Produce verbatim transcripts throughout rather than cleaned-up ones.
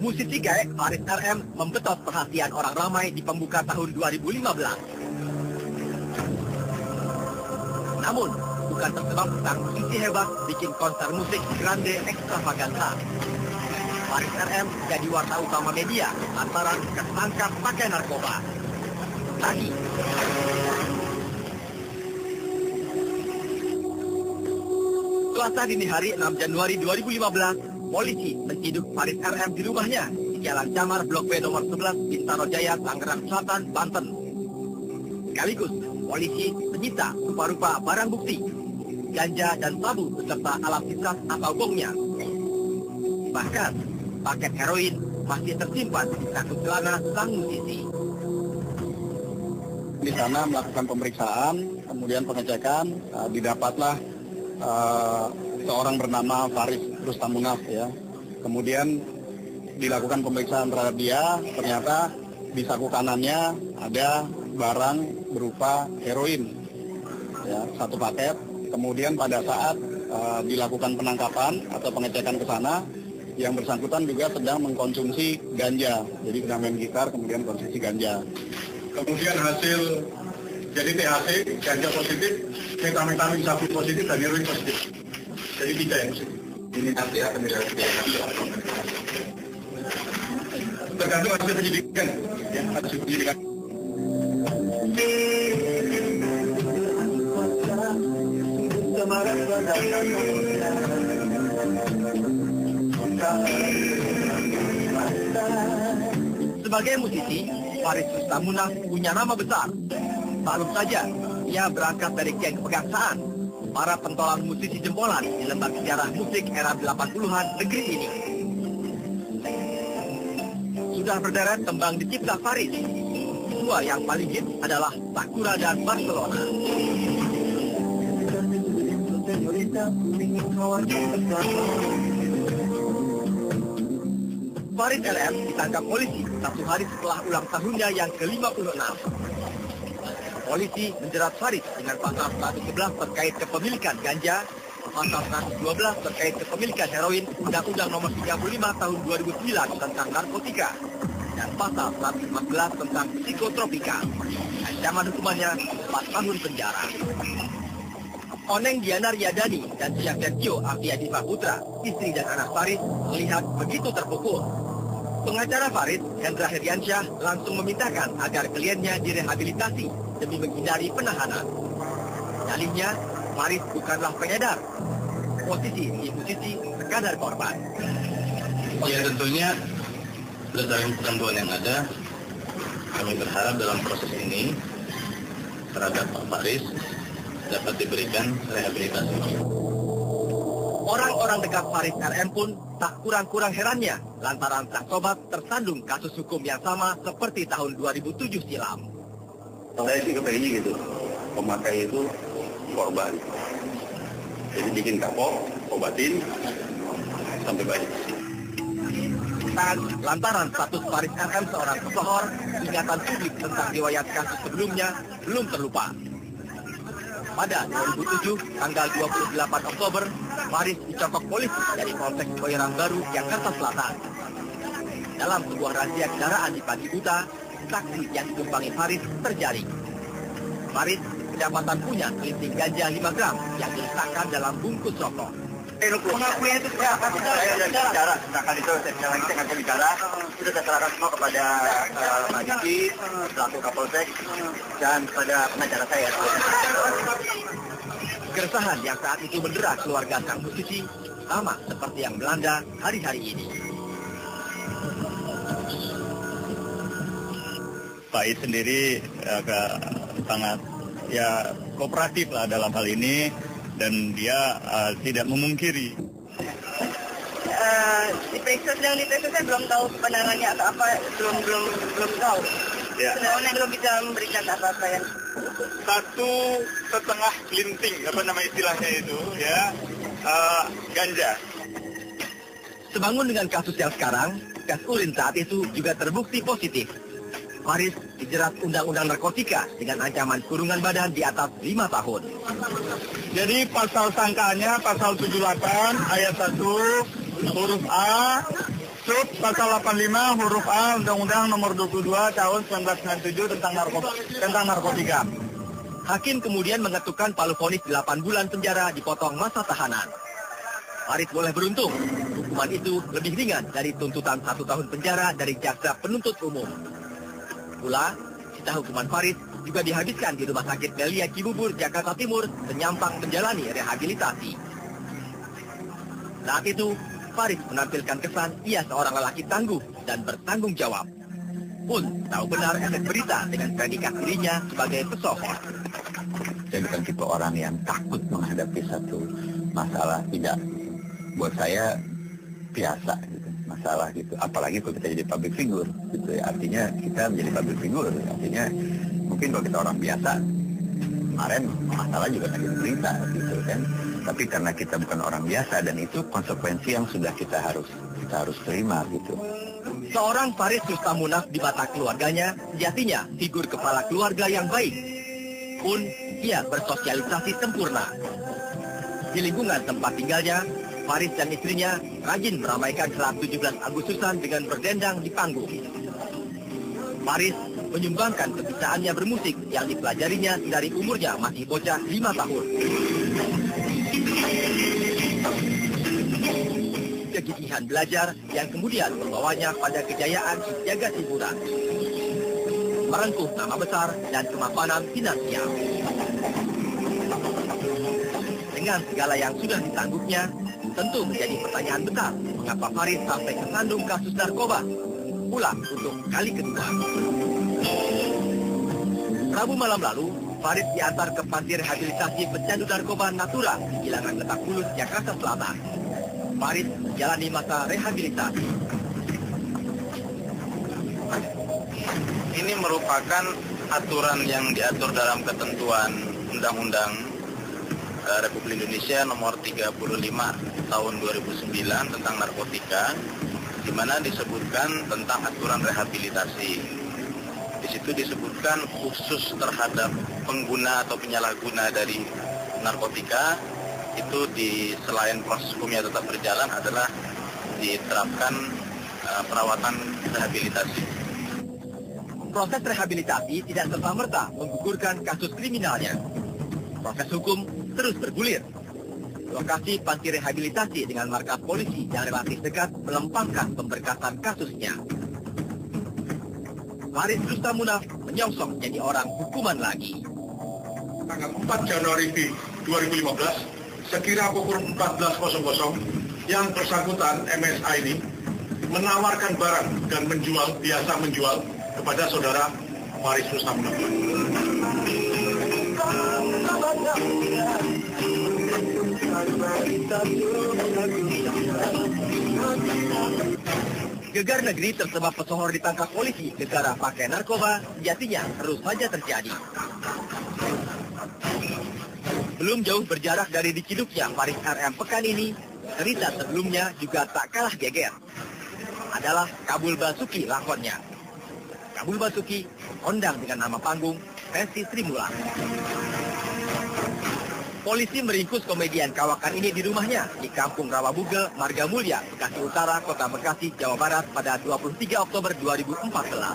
Musisi gaek Faris R M membetot perhatian orang ramai di pembuka tahun dua ribu lima belas. Namun, bukan tersebab sang musisi hebat bikin konser musik grande ekstravaganza. Faris R M jadi warta utama media lantaran ketangkap pakai narkoba. Tadi, Selasa dini hari enam Januari dua ribu lima belas, polisi menciduk Faris R M di rumahnya di Jalan Camar Blok B nomor sebelas, Bintaro Jaya, Tangerang Selatan, Banten. Sekaligus, polisi menyita rupa-rupa barang bukti, ganja dan sabu beserta alat hisap atau bongnya. Bahkan, paket heroin masih tersimpan di saku celana sang musisi. Di sana melakukan pemeriksaan, kemudian pengecekan, uh, didapatlah uh, seorang bernama Faris Rustamunaf ya. Kemudian dilakukan pemeriksaan terhadap dia, ternyata di saku kanannya ada barang berupa heroin, ya, satu paket. Kemudian pada saat uh, dilakukan penangkapan atau pengecekan ke sana, yang bersangkutan juga sedang mengkonsumsi ganja, jadi sedang main gitar, kemudian konsumsi ganja. Kemudian hasil jadi T H C, ganja positif, metamfetamin sabu positif, dan heroin positif. Jadi tiga yang positif. Ini nanti akan dilakukan. Tergantung hasil penyidikan, ya, hasil penyidikan. Sebagai musisi, Faris Rustamunaf punya nama besar. Baru saja, ia berangkat dari geng kepegangsaan, para pentolan musisi jempolan di lembar sejarah musik era delapan puluhan negeri ini. Sudah berderet tembang dicipta Faris. Dua yang paling hit adalah Sakura dan Barcelona. Faris R M ditangkap polisi satu hari setelah ulang tahunnya yang ke lima puluh enam. Polisi menjerat Faris dengan pasal seratus sebelas terkait kepemilikan ganja, pasal seratus dua belas terkait kepemilikan heroin, Undang-Undang Nomor tiga puluh lima Tahun dua ribu sembilan tentang narkotika, dan pasal seratus empat belas tentang psikotropika. Ancaman hukumannya empat tahun penjara. Oneng Diana Riyadani dan Cia Sergio Afiadifah Putra, istri dan anak Faris, melihat begitu terpukul. Pengacara Faris, Hendra Heriansyah, langsung memintakan agar kliennya direhabilitasi demi menghindari penahanan. Dalihnya, Faris bukanlah pengedar. Posisi si musisi sekadar korban. Ya tentunya berdasarkan ketentuan yang ada, kami berharap dalam proses ini terhadap Pak Faris dapat diberikan rehabilitasi. Orang-orang dekat Faris R M pun tak kurang-kurang herannya lantaran sang sobat tersandung kasus hukum yang sama seperti tahun dua ribu tujuh silam. Saya sih kepengennya gitu, pemakai itu korban. Jadi bikin kapok, obatin, sampai baik. Dan lantaran status Faris R M seorang pesohor, ingatan publik tentang riwayat kasus sebelumnya belum terlupa. Pada dua ribu tujuh, tanggal dua puluh delapan Oktober, Faris dicokok polisi dari Polsek Boyerang Baru, Jakarta Selatan. Dalam sebuah razia kendaraan di pagi buta, saksi yang ditumpangi Faris terjaring. Faris kedapatan punya selinting ganja lima gram yang diletakkan dalam bungkus rokok. Pengakuan itu seperti apa? Saya sudah bicara, sedangkan itu saya bilang lagi, saya nggak bisa bicara. Sudah saya serahkan semua kepada Pak Diki, selaku Kapolsek, dan kepada pengacara saya. Keresahan yang saat itu mendera keluarga sang musisi sama seperti yang melanda hari-hari ini. Pak I sendiri ya, ke, sangat ya kooperatif lah dalam hal ini. Dan dia uh, tidak memungkiri. Uh, diperiksa sedang diperiksa, saya belum tahu kebenarannya atau apa, belum belum belum tahu. Ya. Sebenarnya belum bisa memberikan apa-apa yang. Satu setengah linting, apa nama istilahnya itu, ya, uh, ganja. Sebangun dengan kasus yang sekarang, gas urin saat itu juga terbukti positif. Faris dijerat Undang-Undang Narkotika dengan ancaman kurungan badan di atas lima tahun. Jadi pasal sangkaannya pasal tujuh puluh delapan ayat satu huruf A Sub pasal delapan puluh lima huruf A Undang-Undang Nomor dua puluh dua Tahun seribu sembilan ratus sembilan puluh tujuh tentang narkoba tentang narkotika. Hakim kemudian mengetukkan palu vonis delapan bulan penjara dipotong masa tahanan. Faris boleh beruntung, hukuman itu lebih ringan dari tuntutan satu tahun penjara dari jaksa penuntut umum. Pula, sisa hukuman Faris juga dihabiskan di Rumah Sakit Melia Cibubur, Jakarta Timur, menyampang menjalani rehabilitasi. Saat itu, Faris menampilkan kesan ia seorang lelaki tangguh dan bertanggung jawab. Pun tahu benar efek berita dengan predikat dirinya sebagai pesohor. Saya bukan tipe orang yang takut menghadapi satu masalah, tidak. Buat saya biasa gitu, masalah gitu. Apalagi kalau kita jadi public figure gitu ya. Artinya kita menjadi public figure. Artinya mungkin kalau kita orang biasa, kemarin masalah juga lagi berita gitu kan. Tapi karena kita bukan orang biasa dan itu konsekuensi yang sudah kita harus kita harus terima gitu. Seorang Faris Rustamunaf di mata keluarganya sejatinya figur kepala keluarga yang baik. Pun ia bersosialisasi sempurna. Di lingkungan tempat tinggalnya, Faris dan istrinya rajin meramaikan salat tujuh belas Agustusan dengan berdendang di panggung. Faris menyumbangkan kebisaannya bermusik yang dipelajarinya dari umurnya masih bocah lima tahun. Kegigihan belajar yang kemudian membawanya pada kejayaan di jagat hiburan. Merengkuh nama besar dan kemapanan finansial. Dengan segala yang sudah ditanggungnya, tentu menjadi pertanyaan besar mengapa Faris sampai kesandung kasus narkoba, pula untuk kali kedua. Rabu malam lalu, Faris diantar ke panti rehabilitasi pecandu narkoba Natura di Bilangan Lebak Bulus, Jakarta Selatan. Faris menjalani masa rehabilitasi. Ini merupakan aturan yang diatur dalam ketentuan Undang-Undang uh, Republik Indonesia Nomor tiga puluh lima Tahun dua ribu sembilan tentang narkotika, di mana disebutkan tentang aturan rehabilitasi. Di situ disebutkan khusus terhadap pengguna atau penyalahguna dari narkotika, itu di selain proses hukumnya tetap berjalan adalah diterapkan uh, perawatan rehabilitasi. Proses rehabilitasi tidak serta-merta menggugurkan kasus kriminalnya. Proses hukum terus bergulir. Lokasi panti rehabilitasi dengan markas polisi yang relatif dekat melempangkan pemberkasan kasusnya. Faris Rustamunaf menyongsong jadi orang hukuman lagi. Tanggal empat Januari dua ribu lima belas, sekira pukul empat belas yang bersangkutan M S A ini menawarkan barang dan menjual, biasa menjual kepada saudara Faris Rustamunaf. Gegar negeri tersebab pesohor ditangkap polisi negara pakai narkoba sejatinya terus saja terjadi. Belum jauh berjarak dari diciduknya Faris R M pekan ini, cerita sebelumnya juga tak kalah geger. Adalah Kabul Basuki lakonnya. Kabul Basuki kondang dengan nama panggung Resi Sri Mulat. Polisi meringkus komedian kawakan ini di rumahnya di Kampung Rawabugel, Marga Mulya, Bekasi Utara, Kota Bekasi, Jawa Barat pada dua puluh tiga Oktober dua ribu empat belas.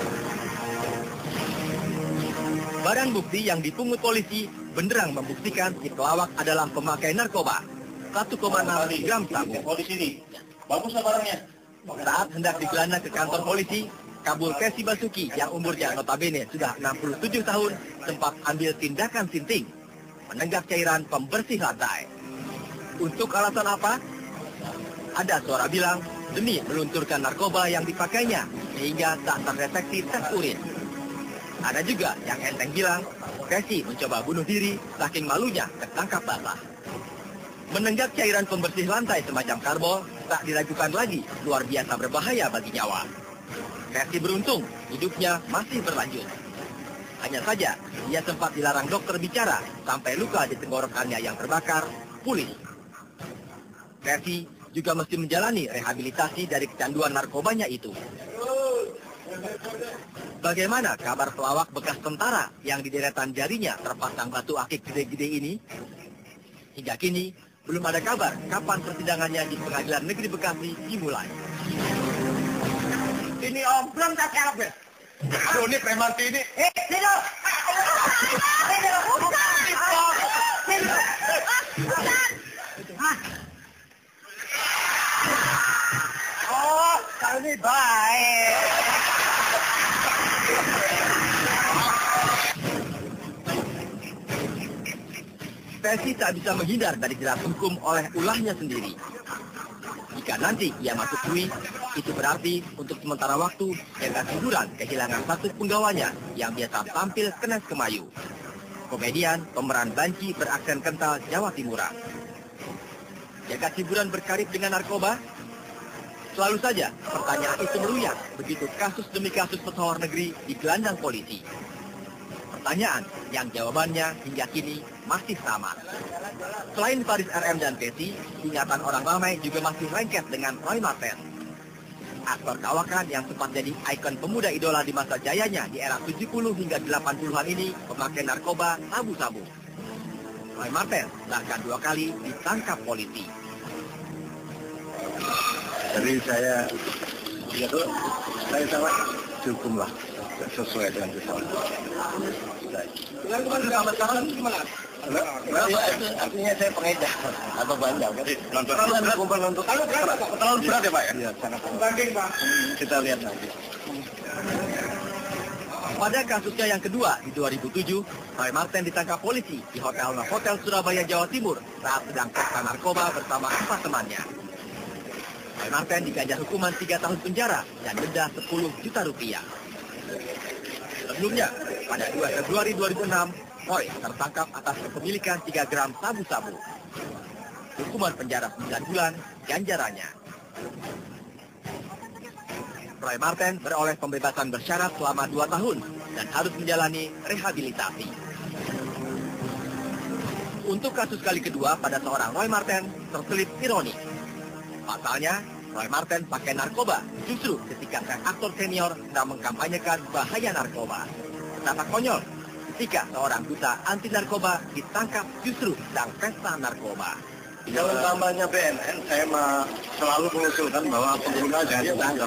Barang bukti yang dipungut polisi benderang membuktikan si pelawak adalah pemakai narkoba, satu koma enam gram sabu. Polisi ini, baguslah barangnya. Saat hendak digelandang ke kantor polisi, Kabul Resi Basuki yang umurnya notabene sudah enam puluh tujuh tahun sempat ambil tindakan sinting, menenggak cairan pembersih lantai. Untuk alasan apa? Ada suara bilang demi melunturkan narkoba yang dipakainya sehingga tak terdeteksi tes urin. Ada juga yang enteng bilang Resi mencoba bunuh diri saking malunya ketangkap basah. Menenggak cairan pembersih lantai semacam karbol tak diragukan lagi luar biasa berbahaya bagi nyawa. Resi beruntung hidupnya masih berlanjut. Hanya saja, ia sempat dilarang dokter bicara sampai luka di tenggorokannya yang terbakar pulih. Resi juga mesti menjalani rehabilitasi dari kecanduan narkobanya itu. Bagaimana kabar pelawak bekas tentara yang di deretan jarinya terpasang batu akik gede-gede ini? Hingga kini, belum ada kabar kapan persidangannya di Pengadilan Negeri Bekasi dimulai. Ini om, belum tak siap ya? Aduh, ini preman ini. Eh, Dino! Dino, bukan! Dino! Oh, kali ini baik. Pesi tak bisa menghindar dari jerat hukum oleh ulahnya sendiri. Jika nanti ia masuk bui, itu berarti untuk sementara waktu Jagat Hiburan kehilangan satu penggawanya yang biasa tampil kenes kemayu. Komedian pemeran Banci beraksen kental Jawa Timuran. Jagat Hiburan berkarib dengan narkoba? Selalu saja pertanyaan itu meruyang begitu kasus demi kasus pesohor negeri digelandang polisi. Pertanyaan yang jawabannya hingga kini masih sama. Selain Faris R M dan Pesi, ingatan orang ramai juga masih lengket dengan Roy Marten. Aktor kawakan yang sempat jadi ikon pemuda idola di masa jayanya di era tujuh puluh hingga delapan puluhan ini memakai narkoba sabu-sabu. Roy Marten bahkan dua kali ditangkap polisi. Jadi saya, ya tuh, saya sangat dihukum lah, sesuai dengan kesalahan. Dengan kemarin sama sekarang gimana? Artinya saya pengedar atau bandar kan? Terlalu berat, kumpul untuk terlalu berat, terlalu berat ya Pak ya? Iya, sangat Banding Pak. Kita lihat nanti. Pada kasusnya yang kedua di dua ribu tujuh, Roy Marten ditangkap polisi di Hotel Novotel Surabaya, Jawa Timur saat sedang pesta narkoba bersama empat temannya. Roy Marten diganjar hukuman tiga tahun penjara dan denda sepuluh juta rupiah. Sebelumnya, pada dua Februari dua ribu enam, Roy tertangkap atas kepemilikan tiga gram sabu-sabu. Hukuman penjara sembilan bulan, ganjarannya. Roy Marten beroleh pembebasan bersyarat selama dua tahun dan harus menjalani rehabilitasi. Untuk kasus kali kedua pada seorang Roy Marten terselip ironi. Pasalnya, Roy Marten pakai narkoba justru ketika sang aktor senior sedang mengkampanyekan bahaya narkoba. Betapa konyol ketika seorang duta anti narkoba ditangkap justru sedang pesta narkoba. Dalam kampanye B N N, saya mah selalu mengusulkan bahwa pengguna jangan ditangkap.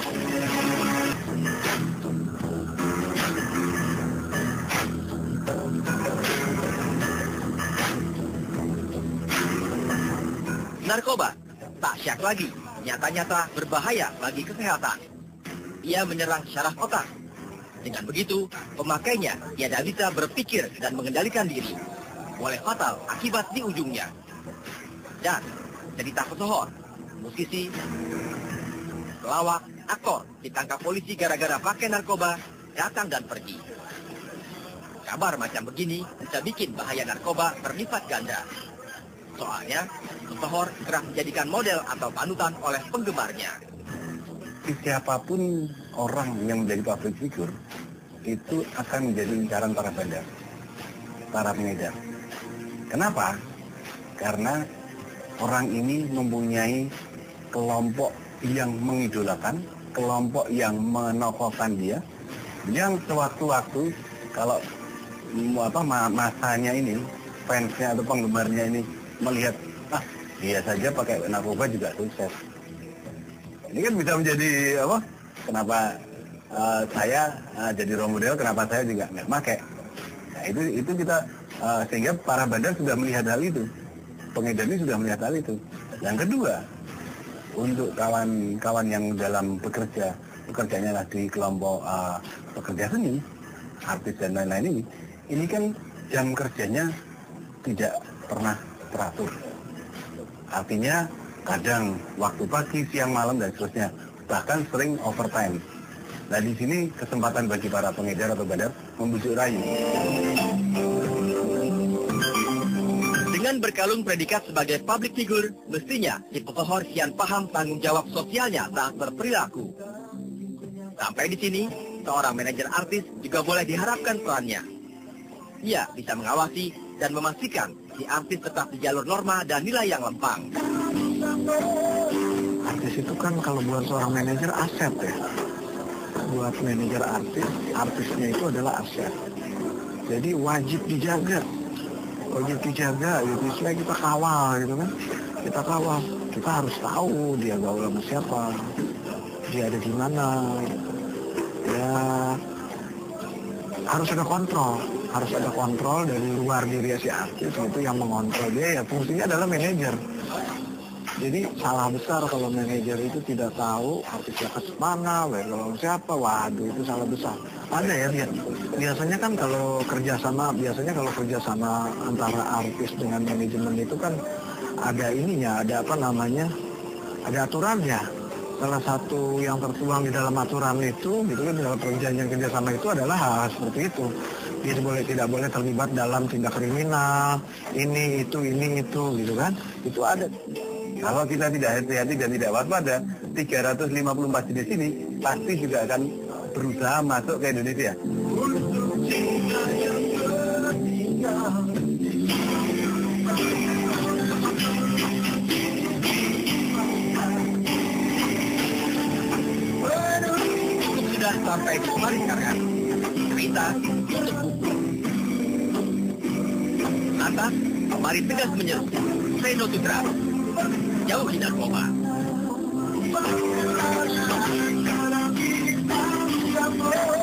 Narkoba tak syak lagi, nyata-nyata berbahaya bagi kesehatan. Ia menyerang syaraf otak. Dengan begitu, pemakainya tidak bisa berpikir dan mengendalikan diri. Boleh fatal akibat di ujungnya. Dan cerita pesohor, musisi, pelawak, aktor ditangkap polisi gara-gara pakai narkoba, datang dan pergi. Kabar macam begini bisa bikin bahaya narkoba berlipat ganda. Soalnya, pesohor kerap dijadikan model atau panutan oleh penggemarnya. Siapapun orang yang menjadi public figure itu akan menjadi incaran para bandar, para pengedar. Kenapa? Karena orang ini mempunyai kelompok yang mengidolakan, kelompok yang menokohkan dia, yang sewaktu-waktu kalau apa masanya ini, fansnya atau penggemarnya ini melihat, ah dia saja pakai narkoba juga sukses. Ini kan bisa menjadi apa? Kenapa uh, saya uh, jadi role model? Kenapa saya juga nggak pakai? Nah, itu itu kita uh, sehingga para bandar sudah melihat hal itu, pengedar ini sudah melihat hal itu. Yang kedua, untuk kawan-kawan yang dalam bekerja, bekerjanya lah di kelompok uh, pekerja seni, artis dan lain-lain ini, ini kan jam kerjanya tidak pernah teratur. Artinya kadang waktu pagi, siang, malam dan seterusnya, bahkan sering overtime. Nah di sini kesempatan bagi para pengedar atau bandar membujuk rayu. Dengan berkalung predikat sebagai public figure, mestinya si pesohor kian paham tanggung jawab sosialnya saat berperilaku. Sampai di sini, seorang manajer artis juga boleh diharapkan perannya. Ia bisa mengawasi dan memastikan si artis tetap di jalur norma dan nilai yang lempang. Artis itu kan kalau buat seorang manajer aset ya. Buat manajer artis, artisnya itu adalah aset. Jadi wajib dijaga. Wajib dijaga gitu. Supaya kita kawal gitu kan. Kita kawal. Kita harus tahu dia gaul sama siapa. Dia ada di mana. uh, harus ada kontrol, harus ada kontrol dari luar diri si artis gitu yang mengontrol dia. Ya fungsinya adalah manajer. Jadi salah besar kalau manajer itu tidak tahu artisnya ke mana, kalau siapa, waduh itu salah besar. Ada ya, dia, biasanya kan kalau kerjasama, biasanya kalau kerjasama antara artis dengan manajemen itu kan ada ininya, ada apa namanya, ada aturannya. Salah satu yang tertuang di dalam aturan itu, gitu kan, dalam perjanjian kerjasama itu adalah hal seperti itu. Dia boleh tidak boleh terlibat dalam tindak kriminal, ini itu ini itu, gitu kan? Itu ada. Kalau kita tidak hati-hati dan tidak waspada, tiga ratus lima puluh empat jenis ini pasti juga akan berusaha masuk ke Indonesia. Cukup sudah sampai kemarin sekarang. Cerita untuk buku. Lantas, mari tegas menyeru. Say no to drugs. Jauhi narkoba. Thank you.